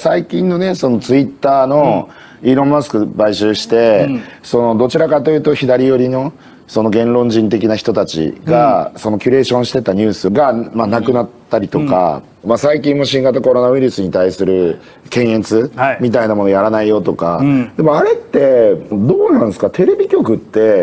最近のねそのツイッターのイーロン・マスク買収して、そのどちらかというと左寄りのその言論人的な人たちが、そのキュレーションしてたニュースが、まあ、なくなったりとか、まあ、最近も新型コロナウイルスに対する検閲みたいなものやらないよとか、でもあれってどうなんですか、テレビ局って、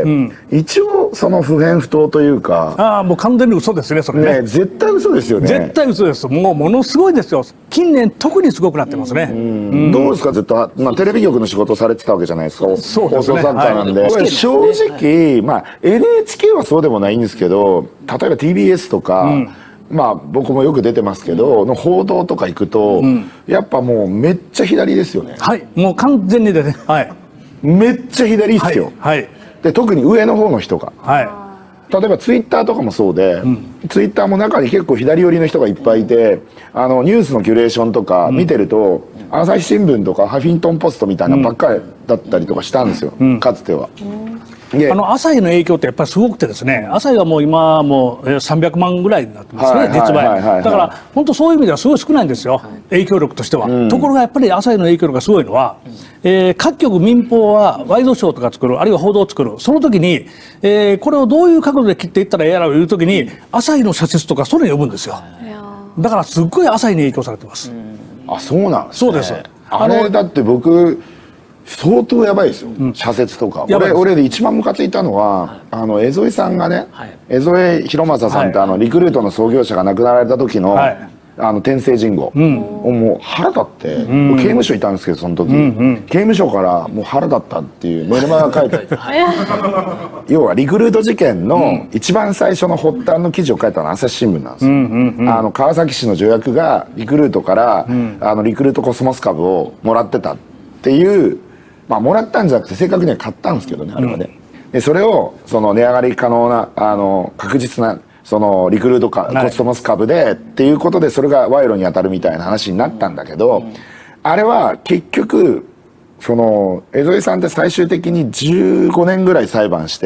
一応その不偏不当というか、 ああもう完全に嘘ですねそれね。 絶対嘘ですよね。 絶対嘘です。もうものすごいですよ。近年特にすごくなってますね。 どうですか、ずっと、まあ、テレビ局の仕事をされてたわけじゃないですか。 そうですね。 放送作家なんで、正直、まあ NHK はそうでもないんですけど、例えば TBS とか、まあ僕もよく出てますけど、の報道とか行くと、やっぱもうめっちゃ左ですよね。 はい、もう完全にでね。はい。 めっちゃ左っすよ。 はい。 で特に上の方の人が。 はい。 例えばツイッターとかもそうで、ツイッターも中に結構左寄りの人がいっぱいいて、ニュースのキュレーションとか見てると、朝日新聞とかハフィントンポストみたいなばっかりだったりとかしたんですよ、かつては。 朝日の影響ってやっぱりすごくてですね、朝日はもう今もう300万ぐらいになってますね、実売。だから本当そういう意味ではすごい少ないんですよ、影響力としては。ところがやっぱり朝日の影響力がすごいのは、各局民放はワイドショーとか作る、あるいは報道を作る、その時に、これをどういう角度で切っていったらええやろういう時に朝日の社説とかそれを呼ぶんですよ。だからすっごい朝日に影響されてます。 あ、そうなんですね。 そうです。 あれだって僕相当やばいですよ、社説とか。俺で一番ムカついたのは、江副さんがね、江副博正さんってリクルートの創業者が亡くなられた時の、天聖人語、もう腹立って、刑務所いたんですけどその時、刑務所からもう腹立ったっていうメルマガ書いて要はリクルート事件の一番最初の発端の記事を書いたのは朝日新聞なんですよ。川崎市の助役がリクルートから、リクルートコスモス株をもらってたっていう、まあもらったんじゃなくて正確には買ったんですけどね、あれはね。でそれをその値上がり可能な確実なそのリクルートコスモス株でっていうことで、それが賄賂に当たるみたいな話になったんだけど、あれは結局その江副さんって最終的に15年ぐらい裁判して、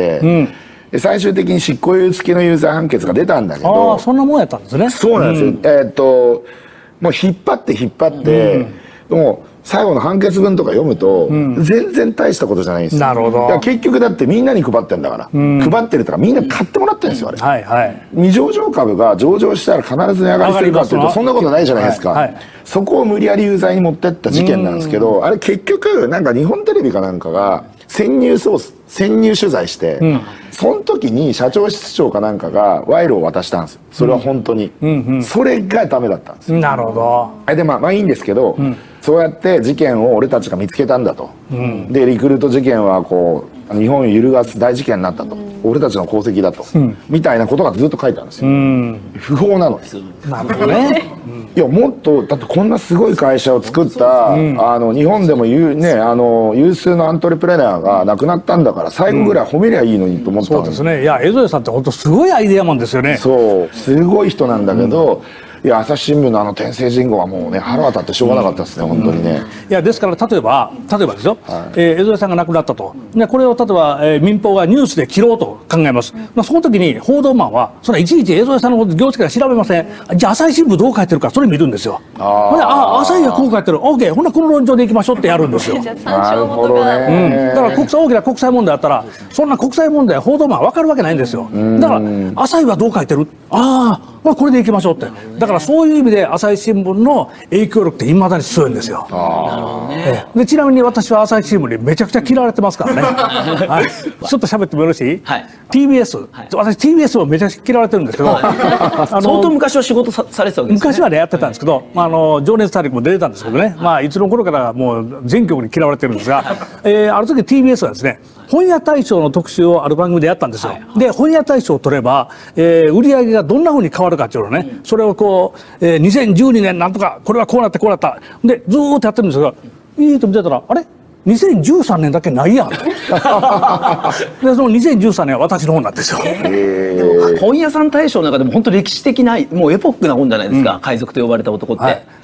最終的に執行猶予付きの有罪判決が出たんだけど。 ああそんなもんやったんですね。 そうなんですよ。もう引っ張ってもう最後の判決文とか読むと、全然大したことじゃないんですよ。 なるほど。 いや結局だってみんなに配ってんだから、配ってるとかみんな買ってもらってるんですよ、あれ。未上場株が上場したら必ず値上がりするかっていうとそんなことないじゃないですか。そこを無理やり有罪に持ってった事件なんですけど、あれ結局なんか日本テレビかなんかが潜入取材して、その時に社長室長かなんかが賄賂を渡したんですよ。それは本当に、それがダメだったんですよ。 なるほど。 でまあいいんですけど、そうやって事件を俺たちが見つけたんだと、でリクルート事件はこう日本を揺るがす大事件になったと、俺たちの功績だと、みたいなことがずっと書いてあるんですよ。不法なのです。 なるほどね。 いやもっとだってこんなすごい会社を作った、日本でも有数のアントレプレナーが亡くなったんだから最後ぐらい褒めりゃいいのにと思ったのに。 そうですね。いや江副さんって本当すごいアイデアマンですよね。 そうすごい人なんだけど、いや朝日新聞の天聖人語はもうね腹渡ってしょうがなかったですね、本当にね。 いやですから例えばですよ、江副さんが亡くなったと。でこれを例えば、民放がニュースで切ろうと考えます。その時に報道マンはそれいちいち江副さんの業績から調べません。じゃあ朝日新聞どう書いてるかそれ見るんですよ。ほんで朝日がこう書いてる OK ほんなこの論調でいきましょうってやるんですよ。 なるほどね。 だから大きな国際問題あったらそんな国際問題報道マン分かるわけないんですよ。だから朝日はどう書いてる、これでいきましょうって。だからそういう意味で朝日新聞の影響力っていまだに強いんですよ。でちなみに私は朝日新聞にめちゃくちゃ嫌われてますからね。ちょっと喋ってもよろしい？ TBS、私 TBS もめちゃくちゃ嫌われてるんですけど相当昔は仕事されてたわけですね。 昔はねやってたんですけど、情熱大陸も出てたんですけどね、いつの頃からもう全局に嫌われてるんですが、ある時 TBS はですね本屋大賞の特集をある番組でやったんですよ。で本屋大賞を取れば、売り上げがどんなふうに変わるかっていうのね、それをこう、2012年なんとかこれはこうなってこうなったでずーっとやってるんですが、いいと見てたらあれ2013年だけないやんでその2013年は私の本なんですよ。 本屋さん大賞の中でも本当歴史的なもうエポックな本じゃないですか、海賊と呼ばれた男って。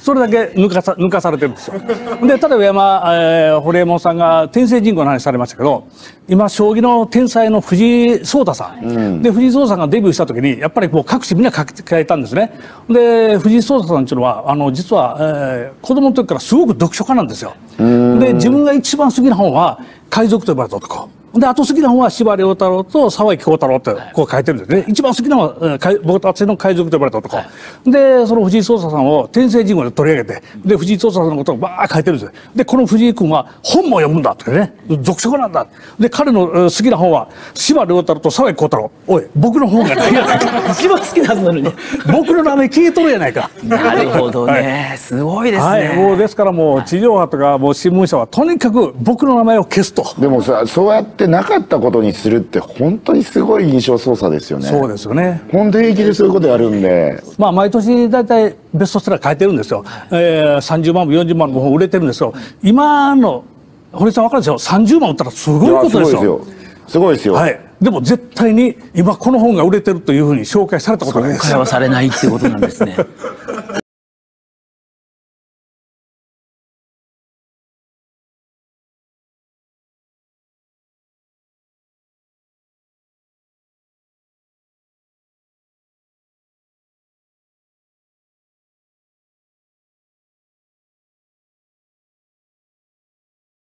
それだけ抜かされてるんですよ。で、例えば堀江門さんが天聖人口の話されましたけど、今、将棋の天才の藤井聡太さん。で、藤井聡太さんがデビューした時に、やっぱりこう各紙みんな書いたんですね。で、藤井聡太さんっていうのは、実は、子供の時からすごく読書家なんですよ。で、自分が一番好きな本は、海賊と呼ばれた男。で、あと好きな本は司馬遼太郎と沢木耕太郎ってこう書いてるんですね。一番好きなのは私の海賊と呼ばれた男。で、その藤井聡太さんを天聖人語で取り上げて、で、藤井聡太さんのことをバーッ書いてるんですよ。で、この藤井君は本も読むんだってね、読書家なんだ。で、彼の好きな本は司馬遼太郎と沢木耕太郎。おい、僕の本がないやないか。 一番好きなはずなのに。 僕の名前聞いとるやないか。 なるほどね。すごいですね。 はい、もうですからもう地上波とかもう新聞社はとにかく僕の名前を消すと。 でもさ、そうやってなかったことにするって本当にすごい印象操作ですよね。 そうですよね。 本当平気でそういうことやるんで。 まあ毎年大体ベストセラー書いてるんですよ。30万部40万部本売れてるんですよ。今の堀さん分かるでしょ。30万売ったらすごいことですよ。 すごいですよ。 はい。でも絶対に今この本が売れてるというふうに紹介されたことないです。 紹介はされないってことなんですね。